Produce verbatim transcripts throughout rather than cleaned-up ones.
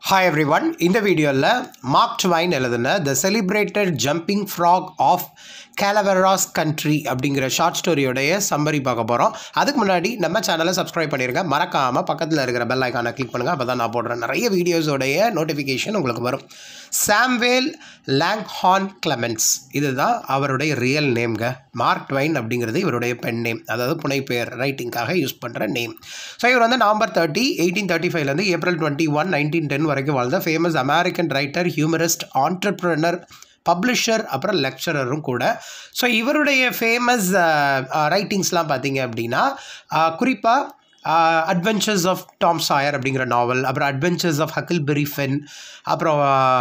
Hi everyone, in the video Mark Twain எழுதுன The Celebrated Jumping Frog of Calaveras Country அப்படிங்கிற short ஸ்டோரியோடைய summary பார்க்க போகிறோம். அதுக்கு முன்னாடி நம்ம சேனலை சப்ஸ்கிரைப் பண்ணிடுங்க, மறக்காமல் பக்கத்தில் இருக்கிற பெல் ஐக்கானை கிளிக் பண்ணுங்கள். அப்போ தான் நான் போடுற நிறைய வீடியோஸோடைய நோட்டிஃபிகேஷன் உங்களுக்கு வரும். சாம்வேல் லாங்ஹார்ன் கிளமென்ஸ், இதுதான் அவருடைய ரியல் நேம்ங்க. மார்க் ட்வைன் அப்படிங்கிறது இவருடைய பெண் நேம், அதாவது புனைப்பெயர் ரைட்டிங்காக யூஸ் பண்ணுற நேம். ஸோ இவர் வந்து நவம்பர் தேர்ட்டி எயிட்டீன் தேர்ட்டி ஃபைவ்லேருந்து April twenty one nineteen ten வரைக்கும் வாழ்ந்த famous American writer, humorist, entrepreneur, publisher, அப்புறம் லெக்சரரும் கூட. ஸோ இவருடைய ஃபேமஸ் ரைட்டிங்ஸ்லாம் பார்த்தீங்க அப்படின்னா குறிப்பாக அட்வென்ச்சர்ஸ் ஆஃப் டாம் சாயர் அப்படிங்கிற நாவல், அப்புறம் அட்வென்ச்சர்ஸ் ஆஃப் ஹக்கிள்பெரி ஃபென், அப்புறம்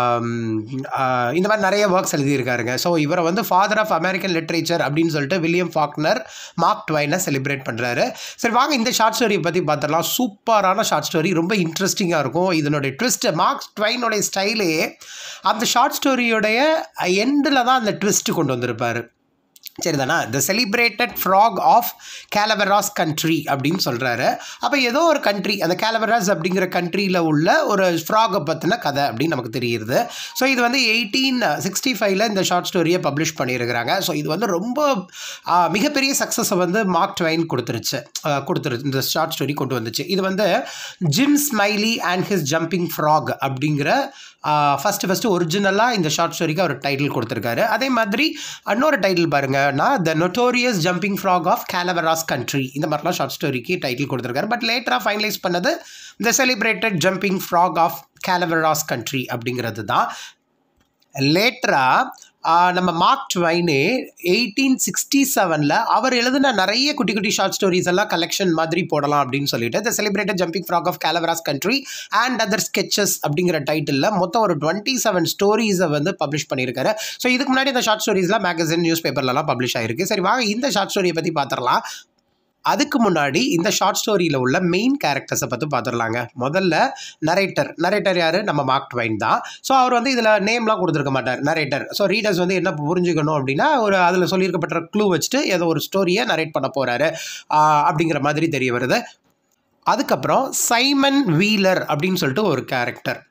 இந்த மாதிரி நிறைய ஒர்க்ஸ் எழுதியிருக்காருங்க. ஸோ இவரை வந்து ஃபாதர் ஆஃப் அமெரிக்கன் லிட்ரேச்சர் அப்படின்னு சொல்லிட்டு வில்லியம் ஃபாக்னர் மார்க் ட்வைனை செலிப்ரேட் பண்ணுறாரு. சரி வாங்க இந்த ஷார்ட் ஸ்டோரியை பற்றி பார்த்துடலாம். சூப்பரான ஷார்ட் ஸ்டோரி, ரொம்ப இன்ட்ரெஸ்டிங்காக இருக்கும். இதனுடைய ட்விஸ்ட்டு, மார்க் ட்வைனுடைய ஸ்டைலே அந்த ஷார்ட் ஸ்டோரியோடைய எண்டில் தான் அந்த ட்விஸ்ட்டு கொண்டு வந்திருப்பார். சரிதானா? The celebrated frog of Calaveras country அப்படின்னு சொல்கிறாரு. அப்போ ஏதோ ஒரு கண்ட்ரி, அந்த கேலவராஸ் அப்படிங்கிற கண்ட்ரியில் உள்ள ஒரு ஃப்ராகை பற்றின கதை அப்படின்னு நமக்கு தெரியுது. ஸோ இது வந்து எயிட்டீன் சிக்ஸ்டி ஃபைவ்ல இந்த ஷார்ட் ஸ்டோரியை பப்ளிஷ் பண்ணியிருக்கிறாங்க. ஸோ இது வந்து ரொம்ப மிகப்பெரிய சக்ஸஸை வந்து மார்க் ட்வைன் கொடுத்துருச்சு கொடுத்துரு இந்த ஷார்ட் ஸ்டோரி கொண்டு வந்துச்சு. இது வந்து Jim Smiley and his jumping frog அப்படிங்கிற ஃபஸ்ட்டு ஃபஸ்ட்டு ஒரிஜினலாக இந்த ஷார்ட் ஸ்டோரிக்கு அவர் டைட்டில் கொடுத்துருக்காரு. அதே மாதிரி இன்னொரு டைட்டில் பாருங்கன்னா, the notorious jumping frog of Calaveras country, இந்த மாதிரிலாம் ஷார்ட் ஸ்டோரிக்கு டைட்டில் கொடுத்துருக்காரு. பட் லேட்டராக ஃபைனலைஸ் பண்ணது the celebrated jumping frog of Calaveras country அப்படிங்கிறது தான். லேட்டராக நம்ம மார்க் ட்வைனே எயிட்டீன் சிக்ஸ்டி செவனில் அவர் எழுதின நிறைய குட்டி குட்டி ஷார்ட் ஸ்டோரிஸ் எல்லாம் கலெக்ஷன் மாதிரி போடலாம் அப்படின்னு சொல்லிட்டு the celebrated jumping frog of Calaveras country and other sketches அப்படிங்கிற டைட்டிலில் மொத்தம் ஒரு டுவெண்ட்டி செவன் ஸ்டோரிஸை வந்து பப்ளிஷ் பண்ணியிருக்காரு. ஸோ இதுக்கு முன்னாடி இந்த ஷார்ட் ஸ்டோரிஸ்லாம் மேகசின், நியூஸ் பேப்பர்லலாம் பப்ளிஷ் ஆகிருக்கு. சரி வாங்க இந்த ஷார்ட் ஸ்டோரியை பற்றி பார்த்துடலாம். அதுக்கு முன்னாடி இந்த ஷார்ட் ஸ்டோரியில் உள்ள மெயின் கேரக்டர்ஸை பற்றி பார்த்துடலாங்க. முதல்ல நரேட்டர். நரேட்டர் யார்? நம்ம மார்க் ட்வைன் தான். ஸோ அவர் வந்து இதில் நேம்லாம் கொடுத்துருக்க மாட்டார், நரேட்டர். ஸோ ரீடர்ஸ் வந்து என்ன புரிஞ்சுக்கணும் அப்படின்னா, ஒரு அதில் சொல்லியிருக்கப்பட்ட க்ளூ வச்சுட்டு ஏதோ ஒரு ஸ்டோரியை நரேட் பண்ண போகிறாரு அப்படிங்கிற மாதிரி தெரிய வருது. அதுக்கப்புறம் சைமன் வீலர் அப்படின்னு சொல்லிட்டு ஒரு கேரக்டர்,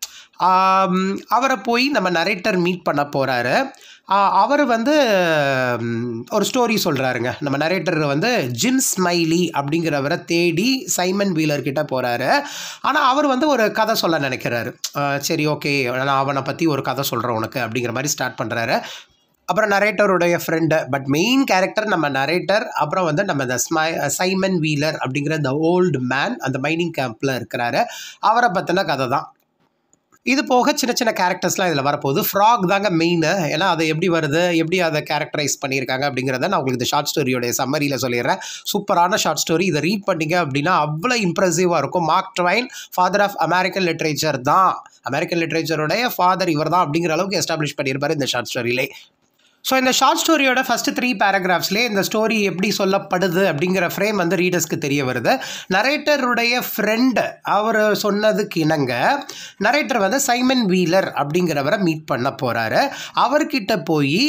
அவரை போய் நம்ம நரேட்டர் மீட் பண்ண போகிறாரு. அவர் வந்து ஒரு ஸ்டோரி சொல்கிறாருங்க. நம்ம நரேட்டர் வந்து ஜிம் ஸ்மைலி அப்படிங்கிறவரை தேடி சைமன் வீலர்கிட்ட போகிறாரு. ஆனால் அவர் வந்து ஒரு கதை சொல்ல நினைக்கிறாரு. சரி ஓகே, நான் அவனை பற்றி ஒரு கதை சொல்கிறேன் உனக்கு அப்படிங்கிற மாதிரி ஸ்டார்ட் பண்ணுறாரு. அப்புறம் நரேட்டருடைய ஃப்ரெண்டு, பட் மெயின் கேரக்டர் நம்ம நரேட்டர். அப்புறம் வந்து நம்ம இந்த ஸ்மை சைமன் வீலர் அப்படிங்கிற த ஓல்டு மேன், அந்த மைனிங் கேம்பில் இருக்கிறாரு. அவரை பற்றின கதை தான். இது போக சின்ன சின்ன கேரக்டர்ஸ்லாம் இதில் வரப்போகுது. ஃப்ராக் தாங்க மெயின். ஏன்னா அது எப்படி வருது, எப்படி அதை கேரக்டரைஸ் பண்ணியிருக்காங்க அப்படிங்கிறத நான் உங்களுக்கு இந்த ஷார்ட் ஸ்டோரியோடைய சம்மரியில் சொல்லிடுறேன். சூப்பரான ஷார்ட் ஸ்டோரி. இதை ரீட் பண்ணிங்க அப்படின்னா அவ்வளோ இம்ப்ரெசிவாக இருக்கும். Mark Twain father of American literature தான், அமெரிக்கன் லிட்ரேச்சருடைய ஃபாதர் இவர் தான் அப்படிங்கிற அளவுக்கு எஸ்டாப்ளிஷ் பண்ணியிருப்பார் இந்த ஷார்ட் ஸ்டோரியிலே. ஸோ இந்த ஷார்ட் ஸ்டோரியோட ஃபஸ்ட்டு த்ரீ பேராகிராஃப்ஸ்லேயே இந்த ஸ்டோரி எப்படி சொல்லப்படுது அப்படிங்கிற ஃப்ரேம் வந்து ரீடர்ஸ்க்கு தெரிய வருது. நரேட்டருடைய ஃப்ரெண்டு அவர் சொன்னதுக்கு இணங்க நரேட்டர் வந்து சைமன் வீலர் அப்படிங்கிறவரை மீட் பண்ண போகிறாரு. அவர்கிட்ட போய்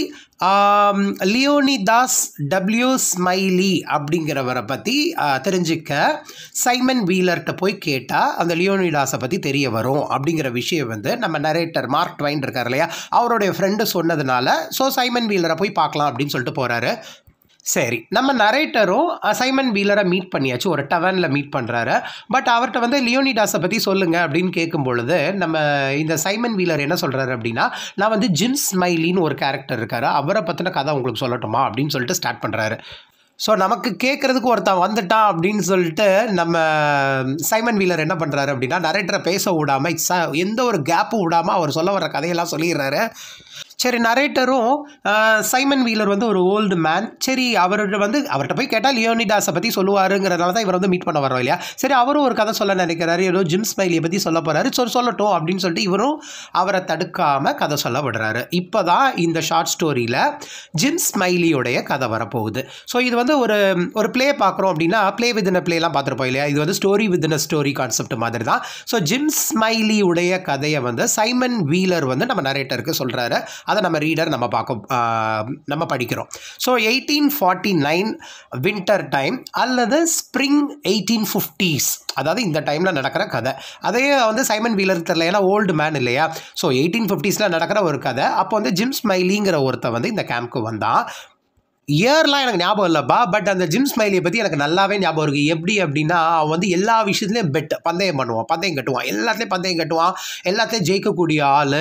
லியோனிதாஸ் டபிள்யூ ஸ்மைலி அப்படிங்கிறவரை பற்றி தெரிஞ்சிக்க சைமன் வீலர்கிட்ட போய் கேட்டால் அந்த லியோனிடாஸை பற்றி தெரிய வரும் அப்படிங்கிற விஷயம் வந்து நம்ம நரேட்டர் மார்க் ட்வைன் இருக்கார் இல்லையா, அவருடைய ஃப்ரெண்டு சொன்னதுனால ஸோ சைமன் வீலரை போய் பார்க்கலாம் அப்படின்னு சொல்லிட்டு போகிறாரு. சரி, நம்ம நரேட்டரும் சைமன் வீலரை மீட் பண்ணியாச்சு, ஒரு டவர்னில் மீட் பண்ணுறாரு. பட் அவர்கிட்ட வந்து லியோனிடாஸை பற்றி சொல்லுங்கள் அப்படின்னு கேட்கும் பொழுது நம்ம இந்த சைமன் வீலர் என்ன சொல்கிறாரு அப்படின்னா, நான் வந்து ஜிம் ஸ்மைலின்னு ஒரு கேரக்டர் இருக்கார், அவரை பற்றின கதை உங்களுக்கு சொல்லட்டுமா அப்படின்னு சொல்லிட்டு ஸ்டார்ட் பண்ணுறாரு. ஸோ நமக்கு கேட்குறதுக்கு ஒருத்தன் வந்துட்டான் அப்படின்னு சொல்லிட்டு நம்ம சைமன் வீலர் என்ன பண்ணுறாரு அப்படின்னா, நரேட்டரை பேச விடாமல் ச எந்த ஒரு கேப்பும் விடாமல் அவர் சொல்ல வர கதையெல்லாம் சொல்லிடுறாரு. சரி, நரேட்டரும் சைமன் வீலர் வந்து ஒரு ஓல்டு மேன். சரி, அவர்கிட்ட வந்து அவர்கிட்ட போய் கேட்டால் லியோனிடாஸை பற்றி சொல்லுவாருங்கிறதுனால தான் இவர் வந்து மீட் பண்ண வரோம் இல்லையா. சரி, அவரும் ஒரு கதை சொல்ல நினைக்கிறாரு, ஏதோ ஜிம் ஸ்மைலியை பற்றி சொல்ல போகிறாரு. சொல் சொல்லட்டும் அப்படின்னு சொல்லிட்டு இவரும் அவரை தடுக்காமல் கதை சொல்ல விடுறாரு. இப்போ தான் இந்த ஷார்ட் ஸ்டோரியில் ஜிம் ஸ்மைலியோடைய கதை வரப்போகுது. ஸோ இது வந்து ஒரு ஒரு ப்ளே பார்க்குறோம் அப்படின்னா, ப்ளே வித்தின் அ ப்ளேலாம் பார்த்துருப்போம் இல்லையா, இது வந்து story within a story concept மாதிரி தான். ஸோ ஜிம் ஸ்மைலியுடைய கதையை வந்து சைமன் வீலர் வந்து நம்ம நரேட்டருக்கு சொல்கிறாரு. அதை நம்ம ரீடர் நம்ம பார்க்க நம்ம படிக்கிறோம். So eighteen forty nine winter time அல்லது ஸ்ப்ரிங் எயிட்டீன் ஃபிஃப்டிஸ், அதாவது இந்த டைமில் நடக்கிற கதை. அதே வந்து சைமன் வீலர் தெரியல, ஏன்னா ஓல்டு மேன் இல்லையா. ஸோ எயிட்டீன் ஃபிஃப்டிஸில் நடக்கிற ஒரு கதை. அப்போ வந்து ஜிம் ஸ்மைலிங்கிற ஒருத்தர் வந்து இந்த கேம்ப்க்கு வந்தான். இயர்லாம் எனக்கு ஞாபகம் இல்லைப்பா, பட் அந்த ஜிம் ஸ்மைலியை பற்றி எனக்கு நல்லாவே ஞாபகம் இருக்குது. எப்படி அப்படின்னா, அவன் வந்து எல்லா விஷயத்துலையும் பெட் பந்தயம் பண்ணுவான், பந்தயம் கட்டுவான், எல்லாத்துலேயும் பந்தயம் கட்டுவான், எல்லாத்துலேயும் ஜெயிக்கக்கூடிய ஆள்.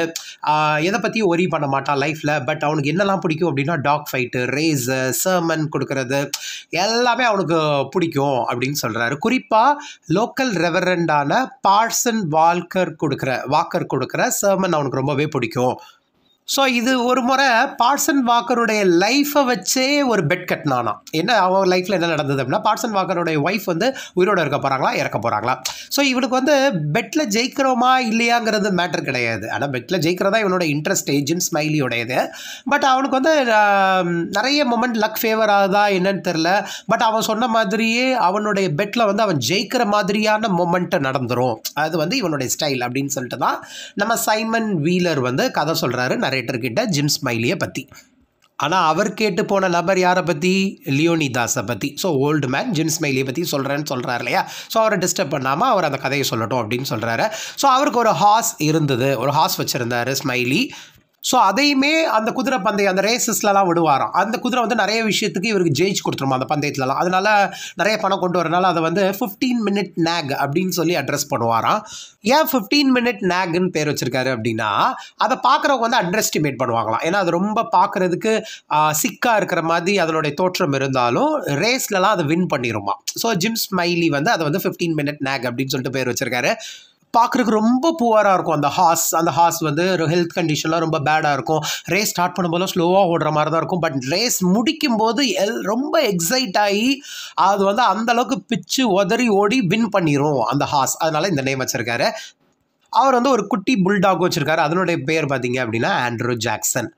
எதை பற்றியும் ஒரி பண்ண மாட்டான் லைஃப்பில். பட் அவனுக்கு என்னெல்லாம் பிடிக்கும் அப்படின்னா டாக் ஃபைட்டு, ரேஸு, சர்மன் கொடுக்கறது எல்லாமே அவனுக்கு பிடிக்கும் அப்படின்னு சொல்கிறாரு. குறிப்பாக லோக்கல் ரெவரண்டான பார்சன் வால்கர் கொடுக்குற வாக்கர் கொடுக்குற சர்மன் அவனுக்கு ரொம்பவே பிடிக்கும். ஸோ இது ஒரு முறை பார்சன் வாக்கருடைய லைஃப்பை வச்சே ஒரு பெட் கட்டினானா. என்ன அவன் லைஃப்பில் என்ன நடந்தது அப்படின்னா, பார்சன் வாக்கருடைய ஒய்ஃப் வந்து உயிரோடு இருக்க போகிறாங்களா இறக்க போகிறாங்களா. ஸோ இவனுக்கு வந்து பெட்டில் ஜெயிக்கிறோமா இல்லையாங்கிறது மேட்டர் கிடையாது. ஆனால் பெட்டில் ஜெயிக்கிறதா இவனோட இன்ட்ரெஸ்ட் ஜிம் ஸ்மைலியோடையது. பட் அவனுக்கு வந்து நிறைய மொமெண்ட் லக் ஃபேவர் ஆகுதா என்னன்னு தெரில. பட் அவன் சொன்ன மாதிரியே அவனுடைய பெட்டில் வந்து அவன் ஜெயிக்கிற மாதிரியான மொமெண்ட்டு நடந்துடும். அது வந்து இவனுடைய ஸ்டைல் அப்படின்னு சொல்லிட்டு தான் நம்ம சைமன் வீலர் வந்து கதை சொல்கிறாரு நிறைய கிட்ட ஜிம் ஸ்மைலியை பற்றி. ஆனால் அவர் கேட்டு போன நபர் யாரை பற்றி? லியோனிதாஸை பற்றி. ஸோ ஓல்டு மேன் ஜிம் ஸ்மைலியை பற்றி சொல்கிறேன்னு சொல்கிறார் இல்லையா. ஸோ அவரை டிஸ்டர்ப் பண்ணாமல் அவர் அந்த கதையை சொல்லட்டும் அப்படின்னு சொல்கிறாரு. ஸோ அவருக்கு ஒரு ஹார்ஸ் இருந்தது, ஒரு ஹார்ஸ் வச்சுருந்தாரு ஸ்மைலி. ஸோ அதையுமே அந்த குதிரை பந்தயம் அந்த ரேசஸ்லலாம் விடுவாராம். அந்த குதிரை வந்து நிறைய விஷயத்துக்கு இவருக்கு ஜெயிச்சு கொடுத்துருமா அந்த பந்தயத்துலலாம். அதனால நிறைய பணம் கொண்டு வரனால அதை வந்து ஃபிஃப்டீன் மினிட் நேக் அப்படின்னு சொல்லி அட்ரஸ் பண்ணுவாராம். ஏன் ஃபிஃப்டீன் மினிட் நேக்னு பேர் வச்சிருக்காரு அப்படின்னா, அதை பார்க்குறவங்க வந்து அண்டர் எஸ்டிமேட் பண்ணுவாங்களாம். ஏன்னா அது ரொம்ப பார்க்குறதுக்கு சிக்காக இருக்கிற மாதிரி அதனுடைய தோற்றம் இருந்தாலும் ரேஸ்லலாம் அதை வின் பண்ணிடுமா. ஸோ ஜிம் ஸ்மைலி வந்து அதை வந்து ஃபிஃப்டீன் மினிட் நேக் அப்படின்னு சொல்லிட்டு பேர் வச்சிருக்காரு. பார்க்குறதுக்கு ரொம்ப புவராக இருக்கும் அந்த ஹார்ஸ். அந்த ஹார்ஸ் வந்து ஒரு ஹெல்த் கண்டிஷன்லாம் ரொம்ப பேடாக இருக்கும். ரேஸ் ஸ்டார்ட் பண்ணும்போது ஸ்லோவாக ஓடுற மாதிரி தான் இருக்கும். பட் ரேஸ் முடிக்கும் போது எல் ரொம்ப எக்ஸைட் ஆகி அது வந்து அந்தளவுக்கு பிச்சு உதறி ஓடி வின் பண்ணிடும் அந்த ஹார்ஸ். அதனால் இந்த நேம் வச்சுருக்காரு. அவர் வந்து ஒரு குட்டி புல்டாக் வச்சுருக்காரு. அதனுடைய பேர் பார்த்தீங்க அப்படின்னா ஆண்ட்ரூ ஜாக்சன்.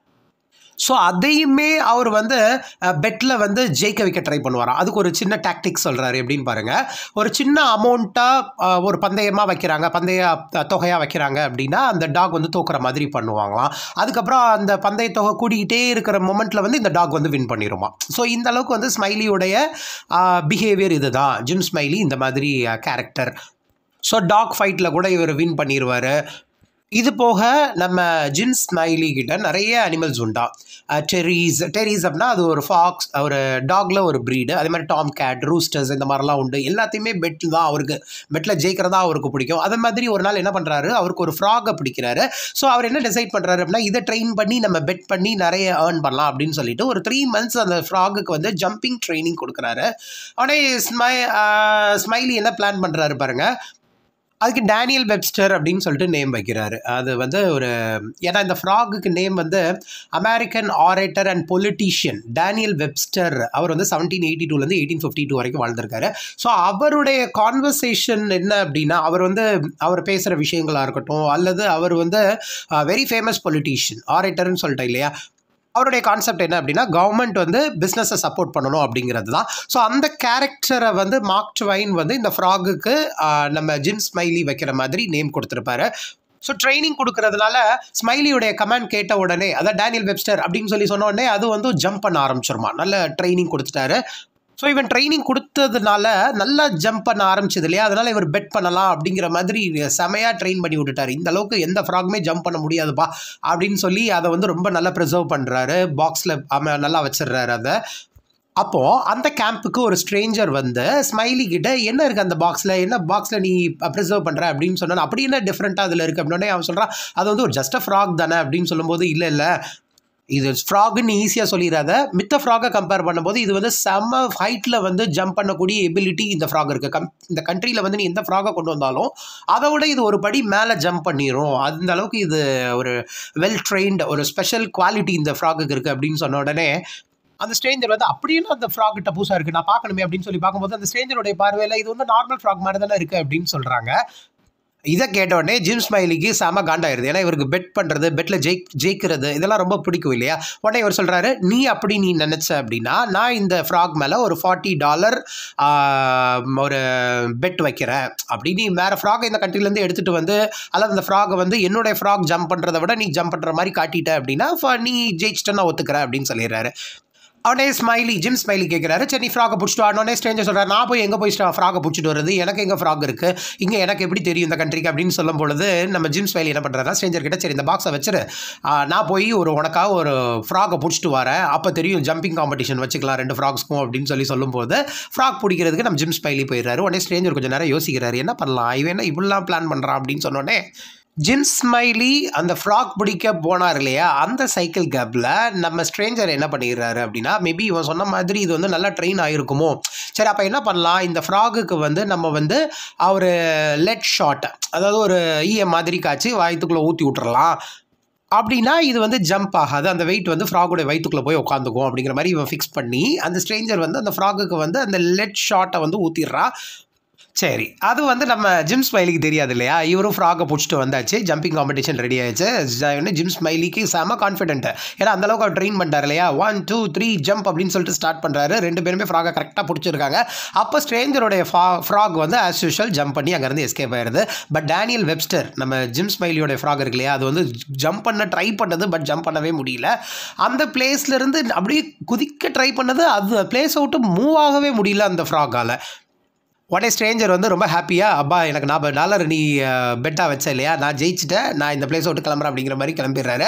ஸோ அதையுமே அவர் வந்து பெட்டில் வந்து ஜெயிக்க வைக்க ட்ரை பண்ணுவாராம். அதுக்கு ஒரு சின்ன டாக்டிக் சொல்கிறாரு. எப்படின்னு பாருங்கள். ஒரு சின்ன அமௌண்ட்டாக ஒரு பந்தயமாக வைக்கிறாங்க, பந்தய தொகையாக வைக்கிறாங்க அப்படின்னா அந்த டாக் வந்து தோக்குற மாதிரி பண்ணுவாங்களாம். அதுக்கப்புறம் அந்த பந்தய தொகை கூடிக்கிட்டே இருக்கிற மொமெண்ட்டில் வந்து இந்த டாக் வந்து வின் பண்ணிடுமா. ஸோ இந்த அளவுக்கு வந்து ஸ்மைலியோடைய பிஹேவியர் இது தான். ஜிம் ஸ்மைலி இந்த மாதிரி கேரக்டர். ஸோ டாக் ஃபைட்டில் கூட இவர் வின் பண்ணிடுவார். இது போக நம்ம ஜிம் ஸ்மைலி கிட்ட நிறைய அனிமல்ஸ் உண்டா. டெரீஸ் டெரீஸ் அப்படின்னா அது ஒரு ஃபாக்ஸ், ஒரு டாக்ல ஒரு ப்ரீடு. அதே மாதிரி டாம் கேட், ரூஸ்டர்ஸ் இந்த மாதிரிலாம் உண்டு. எல்லாத்தையுமே பெட்டில் தான் அவருக்கு, பெட்டில் ஜெயிக்கிறதா அவருக்கு பிடிக்கும். அதே மாதிரி ஒரு நாள் என்ன பண்ணுறாரு, அவருக்கு ஒரு ஃப்ராகை பிடிக்கிறாரு. ஸோ அவர் என்ன டிசைட் பண்ணுறாரு அப்படின்னா, இதை ட்ரெயின் பண்ணி நம்ம பெட் பண்ணி நிறைய ஏர்ன் பண்ணலாம் அப்படின்னு சொல்லிட்டு ஒரு த்ரீ மந்த்ஸ் அந்த ஃப்ராகுக்கு வந்து ஜம்பிங் ட்ரைனிங் கொடுக்குறாரு. உடனே ஸ்மை ஸ்மைலி என்ன பிளான் பண்ணுறாரு பாருங்கள். அதுக்கு டேனியல் வெப்ஸ்டர் அப்படின்னு சொல்லிட்டு நேம் வைக்கிறாரு. அது வந்து ஒரு, ஏன்னா இந்த ஃப்ராகுக்கு நேம் வந்து American orator and politician Daniel Webster. அவர் வந்து செவன்டீன் எயிட்டி டூலேருந்து எயிட்டீன் ஃபிஃப்டி டூ வரைக்கும் வாழ்ந்திருக்காரு. ஸோ அவருடைய கான்வர்சேஷன் என்ன அப்படின்னா, அவர் வந்து அவர் பேசுகிற விஷயங்களாக இருக்கட்டும், அல்லது அவர் வந்து வெரி ஃபேமஸ் பொலிட்டீஷியன் ஆரேட்டர்னு சொல்லிட்டேன் இல்லையா. அவருடைய கான்செப்ட் என்ன அப்படின்னா, கவர்மெண்ட் வந்து பிஸ்னஸை சப்போர்ட் பண்ணணும் அப்படிங்கிறது தான். ஸோ அந்த கேரக்டரை வந்து மார்க் ட்வைன் வந்து இந்த ஃப்ராகுக்கு நம்ம ஜிம் ஸ்மைலி வைக்கிற மாதிரி நேம் கொடுத்துருப்பாரு. ஸோ ட்ரைனிங் கொடுக்கறதுனால ஸ்மைலியுடைய கமெண்ட் கேட்ட உடனே, அதாவது டேனியல் வெப்ஸ்டர் அப்படின்னு சொல்லி சொன்ன உடனே அது வந்து ஜம்ப் பண்ண ஆரம்பிச்சிருமா. நல்ல ட்ரைனிங் கொடுத்துட்டாரு. ஸோ இவன் ட்ரைனிங் கொடுத்ததுனால நல்லா ஜம்ப் பண்ண ஆரம்பிச்சது இல்லையா. அதனால் இவர் பெட் பண்ணலாம் அப்படிங்கிற மாதிரி செமையாக ட்ரெயின் பண்ணி விட்டுட்டார். இந்த அளவுக்கு எந்த ஃப்ராகுமே ஜம்ப் பண்ண முடியாதுப்பா அப்படின்னு சொல்லி அதை வந்து ரொம்ப நல்லா ப்ரிசர்வ் பண்ணுறாரு. பாக்ஸில் நல்லா வச்சிடுறாரு அதை. அப்போது அந்த கேம்புக்கு ஒரு ஸ்ட்ரேஞ்சர் வந்து ஸ்மைலி கிட்ட, என்ன இருக்குது அந்த பாக்ஸில், என்ன பாக்ஸில் நீ ப்ரிசர்வ் பண்ணுற அப்படின்னு சொன்னால், அப்படி என்ன டிஃப்ரெண்ட்டாக அதில் இருக்குது அப்படின்னே அவன் சொல்கிறான், அது வந்து ஒரு ஜஸ்ட் அ ஃப்ராக் தானே அப்படின்னு சொல்லும்போது, இல்லை இல்லை இது ஃப்ராகுன்னு ஈஸியாக சொல்லிடாத, மித்த ஃப்ராகை கம்பேர் பண்ணும்போது இது வந்து செம்ம ஹைட்டில் வந்து ஜம்ப் பண்ணக்கூடிய எபிலிட்டி இந்த ஃப்ராக் இருக்குது. கம் இந்த கண்ட்ரியில் வந்து நீ எந்த ஃப்ராகை கொண்டு வந்தாலும் அதை விட இது ஒரு படி மேலே ஜம்ப் பண்ணிடும். அந்த அளவுக்கு இது ஒரு வெல் ட்ரெயின்டு ஒரு ஸ்பெஷல் குவாலிட்டி இந்த ஃப்ராகுக்கு இருக்குது அப்படின்னு சொன்ன உடனே அந்த ஸ்ட்ரேஞ்சர் வந்து, அப்படின்னு அந்த ஃப்ராக் கிட்ட புதுசாக இருக்குது, நான் பார்க்கணுமே அப்படின்னு சொல்லி பார்க்கும்போது அந்த ஸ்ட்ரேஞ்சருடைய பார்வையில் இது வந்து நார்மல் ஃப்ராக் மாதிரி தானே இருக்குது அப்படின்னு சொல்கிறாங்க. இதை கேட்டோடனே ஜிம் ஸ்மைலிக்கு செம காண்டாயிருது. ஏன்னா இவருக்கு பெட் பண்ணுறது, பெட்டில் ஜெயிக் ஜெயிக்கிறது இதெல்லாம் ரொம்ப பிடிக்கும் இல்லையா? உடனே இவர் சொல்கிறாரு, நீ அப்படி நீ நினச்ச அப்படின்னா நான் இந்த ஃப்ராக் மேலே ஒரு ஃபார்ட்டி டாலர் ஒரு பெட் வைக்கிறேன். அப்படி நீ வேறு ஃப்ராக் இந்த கண்ட்ரிலேருந்து எடுத்துகிட்டு வந்து அல்லது அந்த ஃப்ராகை வந்து என்னுடைய ஃப்ராக் ஜம்ப் பண்ணுறதை விட நீ ஜம்ப் பண்ணுற மாதிரி காட்டிட்ட அப்படின்னா நீ ஜெயிச்சிட்ட நான் ஒத்துக்கிறேன் அப்படின்னு சொல்லிடுறாரு. அவனே ஸ்மைலி ஜிம் ஸ்மைலி கேட்குறாரு, சரி நீ ஃப்ராகை பிடிச்சிட்டு வாடனே ஸ்ட்ரேஞ்சர் சொல்கிறார், நான் போய் எங்கே போய் ஃப்ராகை பிடிச்சிட்டு வருது, எனக்கு எங்கே ஃப்ராக் இருக்குது, இங்கே எனக்கு எப்படி தெரியும் இந்த கண்ட்ரிக்கு அப்படின்னு சொல்லும் பொழுது நம்ம ஜிம் ஸ்மைலி என்ன பண்ணுறாருன்னா ஸ்ட்ரேஞ்சர் கிட்ட, சரி இந்த பாக்ஸை வச்சுரு, நான் போய் ஒரு உனக்காக ஒரு ஃப்ராகை பிடிச்சிட்டு வரேன், அப்போ தெரியும் ஜம்பிங் காம்படிஷன் வச்சுக்கலாம் ரெண்டு ஃப்ராக்ஸ்க்கும் அப்படின்னு சொல்லி சொல்லும்போது ஃப்ராக் பிடிக்கிறதுக்கு நம்ம ஜிம் ஸ்மைலி போயிடுறாரு. உடனே ஸ்ட்ரேஞ்சர் கொஞ்சம் நேரம் யோசிக்கிறாரு, என்ன பண்ணலாம் இவன் என்ன இப்படிலாம் பிளான் பண்ணுறான் அப்படின்னு சொன்னோடனே ஜிம் ஸ்மைலி அந்த ஃப்ராக் பிடிக்க போனார் இல்லையா, அந்த சைக்கிள் கேப்பில் நம்ம ஸ்ட்ரேஞ்சர் என்ன பண்ணிடுறாரு அப்படின்னா, மேபி இவன் சொன்ன மாதிரி இது வந்து நல்லா ட்ரெயின் ஆகிருக்குமோ, சரி அப்போ என்ன பண்ணலாம், இந்த ஃப்ராகுக்கு வந்து நம்ம வந்து ஒரு லெட் ஷாட், அதாவது ஒரு ஈய மாதிரி காய்ச்சி வயிற்றுக்குள்ளே ஊற்றி விட்டுறலாம், அப்படின்னா இது வந்து ஜம்ப் ஆகாது, அந்த வெயிட் வந்து ஃப்ராகோடைய வயிற்றுக்குள்ளே போய் உட்காந்துக்கும் அப்படிங்கிற மாதிரி இவன் ஃபிக்ஸ் பண்ணி அந்த ஸ்ட்ரேஞ்சர் வந்து அந்த ஃப்ராகுக்கு வந்து அந்த லெட் ஷாட்டை வந்து ஊற்றிடுறான். சரி, அது வந்து நம்ம ஜிம் ஸ்மைலிக்கு தெரியாது இல்லையா, இவரும் ஃப்ராகை பிடிச்சிட்டு வந்தாச்சு, ஜம்பிங் காம்படிஷன் ரெடி ஆயிடுச்சு. ஜிம் ஸ்மைலிக்கு செம கான்ஃபிடென்ட்டு, ஏன்னா அந்தளவுக்கு அவர் ட்ரெயின் பண்ணுறாரு இல்லையா, ஒன் டூ த்ரீ ஜம்ப் அப்படின்னு சொல்லிட்டு ஸ்டார்ட் பண்ணுறாரு. ரெண்டு பேருமே ஃப்ராகை கரெக்டாக பிடிச்சிருக்காங்க. அப்போ ஸ்ட்ரேஞ்சருடைய ஃபா ஃப்ராக் வந்து ஆஸ் யூஷுவல் ஜம்ப் பண்ணி அங்கேருந்து எஸ்கேப் ஆயிடுது. பட் டேனியல் வெப்ஸ்டர் நம்ம ஜிம் ஸ்மைலியோடைய ஃப்ராக் இருக்கு இல்லையா, அது வந்து ஜம்ப் பண்ண ட்ரை பண்ணது, பட் ஜம்ப் பண்ணவே முடியல. அந்த பிளேஸ்லேருந்து அப்படியே குதிக்க ட்ரை பண்ணது, அது பிளேஸை விட்டு மூவ் ஆகவே முடியல அந்த ஃப்ராகால். உடனே ஸ்ட்ரேஞ்சர் வந்து ரொம்ப ஹாப்பியாக, அப்பா எனக்கு நாற்பது டாலர் நீ பெட்டாக வச்ச இல்லையா, நான் ஜெயிச்சிட்டேன், நான் இந்த பிளேஸை விட்டு கிளம்புறேன் அப்படிங்கிற மாதிரி கிளம்பிடுறாரு.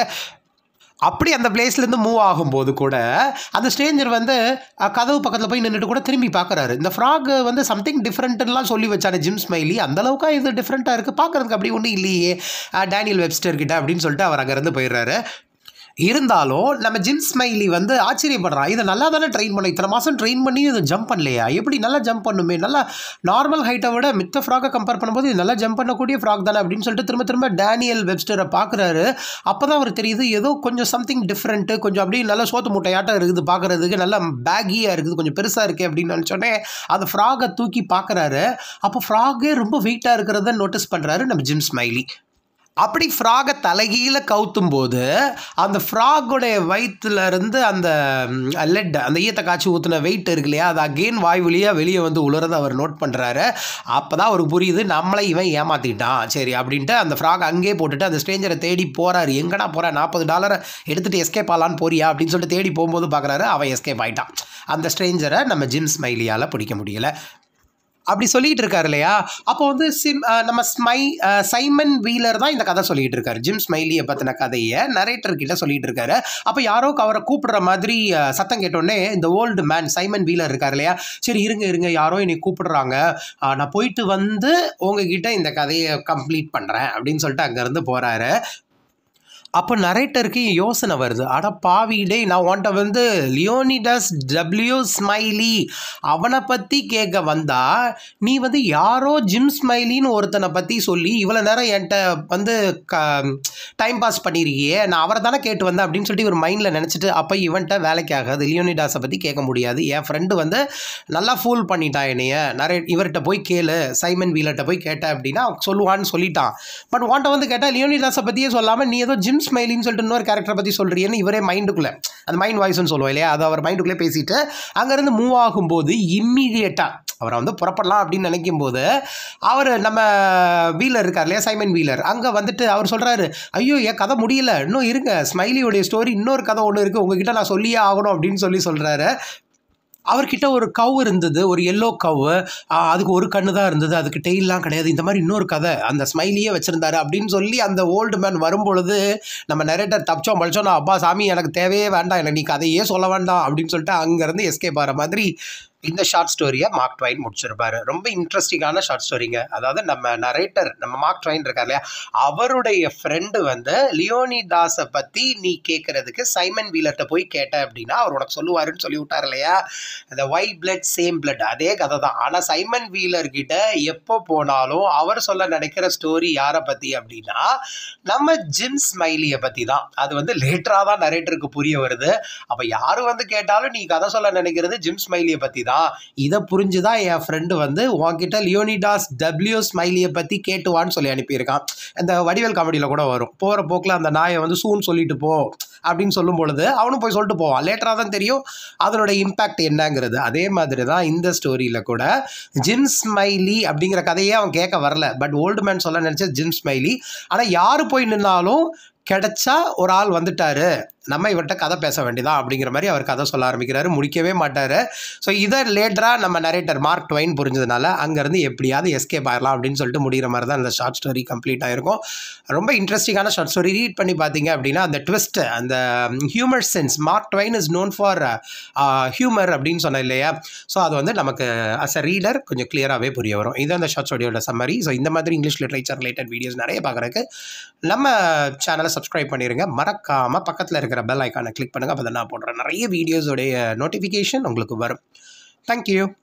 அப்படி அந்த பிளேஸ்லேருந்து மூவ் ஆகும்போது கூட அந்த ஸ்ட்ரேஞ்சர் வந்து கதவு பக்கத்தில் போய் நின்றுட்டு கூட திரும்பி பார்க்குறாரு. இந்த ஃப்ராக் வந்து சம்திங் டிஃப்ரெண்ட்டுலாம் சொல்லி வச்சாரு ஜிம் ஸ்மைலி, அந்தளவுக்கா இது டிஃப்ரெண்ட்டாக இருக்குது, பார்க்குறதுக்கு அப்படி ஒன்றும் இல்லையே டேனியல் வெப்ஸ்டர் கிட்ட அப்படின்னு சொல்லிட்டு அவர் அங்கேருந்து போயிடுறாரு. இருந்தாலும் நம்ம ஜிம் ஸ்மைலி வந்து ஆச்சரியப்படுறான், இதை நல்லா தானே ட்ரெயின் பண்ண, இத்தனை மாதம் ட்ரெயின் பண்ணி இது ஜம்ப் பண்ணலையா, எப்படி நல்லா ஜம்ப் பண்ணுமே, நல்லா நார்மல் ஹைட்டை விட மித்த ஃப்ராகை கம்பேர் பண்ணும்போது இது நல்லா ஜம்ப் பண்ணக்கூடிய ஃப்ராக் தானே அப்படின்னு சொல்லிட்டு திரும்ப திரும்ப டேனியல் வெப்ஸ்டரை பார்க்குறாரு. அப்போ தான் அவர் தெரியுது ஏதோ கொஞ்சம் சம்திங் டிஃப்ரெண்ட்டு, கொஞ்சம் அப்படியே நல்லா சோத்து மூட்டையாட்டம் இருக்குது, பார்க்குறதுக்கு நல்லா பேகியாக இருக்குது, கொஞ்சம் பெருசாக இருக்குது அப்படின்னு நினச்சோடனே அந்த ஃப்ராகை தூக்கி பார்க்குறாரு. அப்போ ஃப்ராகே ரொம்ப வெயிட்டாக இருக்கிறத நோட்டீஸ் பண்ணுறாரு நம்ம ஜிம் ஸ்மைலி. அப்படி ஃப்ராகை தலைகீழ கவுத்தும் போது அந்த ஃப்ராகோடைய வயிற்றுலேருந்து அந்த லெட், அந்த ஈயத்தை காய்ச்சி ஊற்றின வெயிட் இருக்கு இல்லையா, அது அகெயின் வாய் வழியாக வெளியே வந்து உழுறதை அவர் நோட் பண்ணுறாரு. அப்போ தான் அவருக்கு புரியுது நம்மளை இவன் ஏமாற்றிட்டான், சரி அப்படின்ட்டு அந்த ஃப்ராக் அங்கேயே போட்டுட்டு அந்த ஸ்ட்ரேஞ்சரை தேடி போகிறாரு. எங்கடா போகிறேன், நாற்பது டாலரை எடுத்துகிட்டு எஸ்கேப் ஆகலான்னு போறியா அப்படின்னு சொல்லிட்டு தேடி போகும்போது பார்க்குறாரு அவன் எஸ்கேப் ஆகிட்டான். அந்த ஸ்ட்ரேஞ்சரை நம்ம ஜிம் ஸ்மைலியால் பிடிக்க முடியல. அப்படி சொல்லிகிட்டு இருக்காரு இல்லையா, அப்போ வந்து சிம் நம்ம ஸ்மை சைமன் வீலர் தான் இந்த கதை சொல்லிகிட்டு இருக்காரு, ஜிம் ஸ்மைலியை பற்றின கதையை நரேட்டர்கிட்ட சொல்லிகிட்டு இருக்காரு. அப்போ யாரோ அவரை கூப்பிடுற மாதிரி சத்தம் கேட்டோடனே இந்த ஓல்டு மேன் சைமன் வீலர் இருக்கார் இல்லையா, சரி இருங்க இருங்க யாரோ என்னை கூப்பிடுறாங்க, நான் போயிட்டு வந்து உங்ககிட்ட இந்த கதையை கம்ப்ளீட் பண்ணுறேன் அப்படின்னு சொல்லிட்டு அங்கேருந்து போகிறாரு. அப்போ நரேட்டருக்கு யோசனை வருது, அட பாவிடே நான் உன்ட்ட வந்து லியோனிடாஸ் டபிள்யூ ஸ்மைலி அவனை பற்றி கேட்க வந்தா நீ வந்து யாரோ ஜிம் ஸ்மைலின்னு ஒருத்தனை பற்றி சொல்லி இவ்வளோ நேரம் என்கிட்ட வந்து க டைம் பாஸ் பண்ணியிருக்கியே, நான் அவரை தானே கேட்டு வந்தேன் அப்படின்னு சொல்லிட்டு இவர் மைண்டில் நினச்சிட்டு, அப்போ இவன்ட்ட வேலைக்கு ஆகாது, லியோனிடாஸை பற்றி கேட்க முடியாது, என் ஃப்ரெண்டு வந்து நல்லா ஃபூல் பண்ணிட்டான் என்னைய, நிறைய இவர்கிட்ட போய் கேளு சைமன் வீலர்கிட்ட போய் கேட்டேன் அப்படின்னா சொல்லுவான்னு சொல்லிட்டான். பட் உன்ட்ட வந்து கேட்டால் லியோனிடாஸை பற்றியே சொல்லாமல் நீ ஏதோ ஜிம் ஸ்மைலின்னு சொல்லிட்டு இன்னொரு கேரக்டரை பற்றி சொல்கிறீன்னு இவரே மைண்டுக்குள்ளே, அந்த மைண்ட் வாய்ஸ்ன்னு சொல்லுவோம் இல்லையா, அதை அவர் மைண்டுக்குள்ளே பேசிட்டு அங்கேருந்து மூவ் ஆகும்போது இம்மீடியட்டாக அவரை வந்து புறப்படலாம் அப்படின்னு நினைக்கும் போது அவர் நம்ம வீலர் இருக்கார் இல்லையா சைமன் வீலர், அங்கே வந்துட்டு அவர் சொல்கிறாரு, ஐயோ என் கதை முடியல இன்னும் இருங்க, ஸ்மைலியோடைய ஸ்டோரி இன்னொரு கதை ஒன்று இருக்குது உங்ககிட்ட நான் சொல்லியே ஆகணும் அப்படின்னு சொல்லி சொல்கிறாரு. அவர்கிட்ட ஒரு கவ் இருந்தது, ஒரு எல்லோ கவ், அதுக்கு ஒரு கண்ணு தான் இருந்தது, அதுக்கு டெய்லாம் கிடையாது, இந்த மாதிரி இன்னொரு கதை அந்த ஸ்மைலியே வச்சுருந்தாரு அப்படின்னு சொல்லி அந்த ஓல்டு மேன் வரும்பொழுது நம்ம நரேட்டர் தப்பிச்சோம் பழிச்சோம், நான் அப்பா சாமி எனக்கு தேவையே வேண்டாம், எனக்கு நீ கதையே சொல்ல வேண்டாம் அப்படின்னு சொல்லிட்டு அங்கேருந்து எஸ்கேப் ஆகிற மாதிரி இந்த ஷார்ட் ஸ்டோரியை மார்க் ட்வைன் முடிச்சிருப்பாரு. ரொம்ப இன்ட்ரெஸ்டிங்கான ஷார்ட் ஸ்டோரிங்க. அதாவது நம்ம நரேட்டர் நம்ம மார்க் ட்வைன் இருக்கார் இல்லையா, அவருடைய ஃப்ரெண்டு வந்து லியோனிடாஸை பற்றி நீ கேட்குறதுக்கு சைமன் வீலர்கிட்ட போய் கேட்ட அப்படின்னா அவர் உனக்கு சொல்லுவாருன்னு சொல்லி விட்டார் இல்லையா, இந்த ஒயிட் பிளட் சேம் பிளட் அதே கதை தான். ஆனால் சைமன் வீலர்கிட்ட எப்போ போனாலும் அவர் சொல்ல நினைக்கிற ஸ்டோரி யாரை பற்றி அப்படின்னா நம்ம ஜிம் ஸ்மைலியை பற்றி தான். அது வந்து லேட்டராக தான் நரேட்டருக்கு புரிய வருது. அப்போ யார் வந்து கேட்டாலும் நீ கதை சொல்ல நினைக்கிறது ஜிம் ஸ்மைலியை பற்றி தான். பண்ணியிருக்கான். இதை புரிஞ்சு தான் என் ஃப்ரெண்டு வந்து உன்கிட்ட லியோனிடாஸ் டபிள்யூ ஸ்மைலியை பற்றி கேட்டுவான்னு சொல்லி அனுப்பியிருக்கான். இந்த வடிவேல் காமெடியில் கூட வரும், போகிற போக்கில் அந்த நாயை வந்து சூன்னு சொல்லிட்டு போ அப்படின்னு சொல்லும் பொழுது அவனும் போய் சொல்லிட்டு போவான். லேட்டராக தான் தெரியும் அதனோட இம்பேக்ட் என்னங்கிறது. அதே மாதிரி தான் இந்த ஸ்டோரியில் கூட ஜிம் ஸ்மைலி அப்படிங்கிற கதையே அவன் கேட்க வரல. பட் ஓல்டு மேன் சொல்ல நினச்ச ஜிம் ஸ்மைலி. ஆனால் யார் போய் நின்னாலும் கிடைச்சா ஒரு ஆள் வந்துட்டாரு, நம்ம இவர்கிட்ட கதை பேச வேண்டியதான் அப்படிங்கிற மாதிரி அவர் கதை சொல்ல ஆரம்பிக்கிறாரு. முடிக்கவே மாட்டார். ஸோ இதை லேட்டராக நம்ம நரேட்டர் மார்க் ட்வைன் புரிஞ்சதுனால அங்கேருந்து எப்படியாவது எஸ்கேப் ஆகிடலாம் அப்படின்னு சொல்லிட்டு முடிகிற மாதிரி தான் இந்த ஷார்ட் ஸ்டோரி கம்ப்ளீட் ஆகிருக்கும். ரொம்ப இன்ட்ரெஸ்டிங்கான ஷார்ட் ஸ்டோரி. ரீட் பண்ணி பார்த்தீங்க அப்படின்னா அந்த ட்விஸ்ட்டு, அந்த humour sense, Mark Twain is known for humour அப்படின்னு சொன்னேன் இல்லையா? ஸோ அது வந்து நமக்கு அஸ் அ ரீடர் கொஞ்சம் கிளியராகவே புரிய வரும். இது அந்த ஷார்ட் ஸ்டோரியோட சம்மரி. ஸோ இந்த மாதிரி இங்கிலீஷ் லிட்ரேச்சர் ரிலேட்டட் வீடியோஸ் நிறைய பார்க்குறதுக்கு நம்ம சேனலை சப்ஸ்கிரைப் பண்ணிடுங்க. மறக்காமல் பக்கத்தில் இருக்கிற பெல் ஐக்கானை கிளிக் பண்ணுங்கள். அப்போ தான் நான் போடுற நிறைய வீடியோஸோடைய நோட்டிஃபிகேஷன் உங்களுக்கு வரும். தேங்க்யூ.